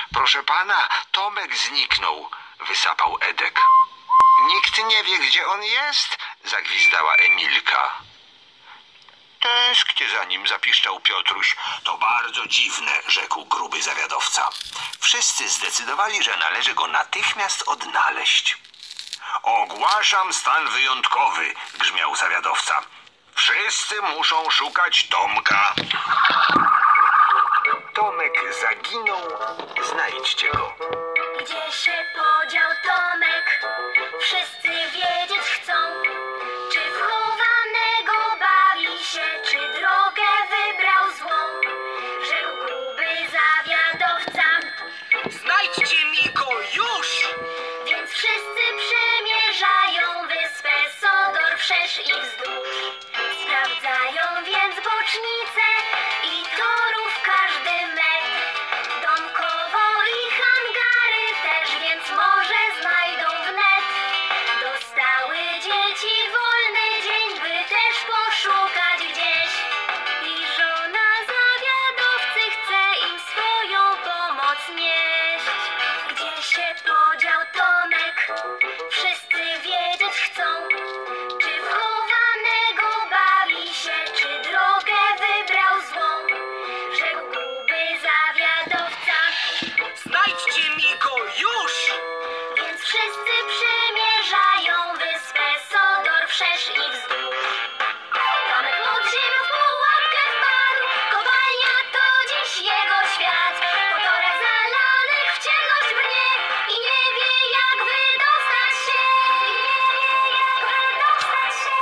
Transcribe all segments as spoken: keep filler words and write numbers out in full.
Proszę pana, Tomek zniknął, wysapał Edek. Nikt nie wie, gdzie on jest? Zagwizdała Emilka. Tęsknię za nim, zapiszczał Piotruś. To bardzo dziwne, rzekł gruby zawiadowca. Wszyscy zdecydowali, że należy go natychmiast odnaleźć. Ogłaszam stan wyjątkowy, grzmiał zawiadowca. Wszyscy muszą szukać Tomka. Tomek zaginął, znajdźcie go. Gdzie się podział Tomek? Wszyscy wiedzieć chcą. Czy wchowanego bawi się, czy drogę wybrał złą? Rzekł gruby zawiadowca. Znajdźcie mi go już! Więc wszyscy przemierzają wyspę Sodor wszerz i wzdłuż. Sprawdzają więc bocznice i torów każdy metr. Domkowo i hangary też, więc może znajdą wnet. Dostały dzieci wolny dzień, by też poszukać gdzieś. I żona zawiadowcy chce im swoją pomoc nieść. Gdzie się podział Tomek? Wszyscy wiedzieć chcą. Czy wchowanego bawi się, czy drogę wybrał złą? Rzekł gruby zawiadowca. Znajdźcie mi go już! Więc wszyscy przemierzają wyspę Sodor wszerz i wzdłuż. Tomek pod ziemią w pułapkę wpadł, kopalnia to dziś jego świat. Po torach zalanych w ciemność brnie i nie wie jak wydostać się. I nie wie jak wydostać się.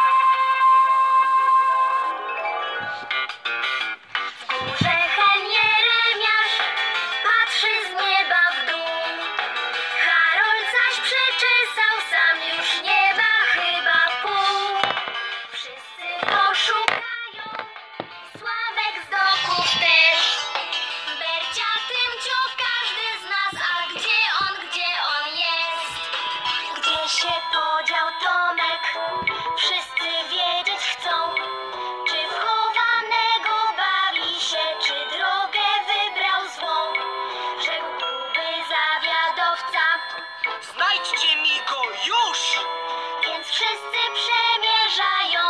W górze hen Jeremiasz patrzy z nieba w dół. Harold zaś przeczesał sam, już nie ma chyba pół. Wszyscy poszukają, Sławek z doków też. Bercia, Tymcio, każdy z nas, a gdzie on, gdzie on jest? Gdzie się podział Tomek? Wszyscy wiedzieć chcą. Czy wchowanego bawi się, czy drogę wybrał złą? Rzekł gruby zawiadowca. Znajdźcie mi go już! Więc wszyscy przemierzają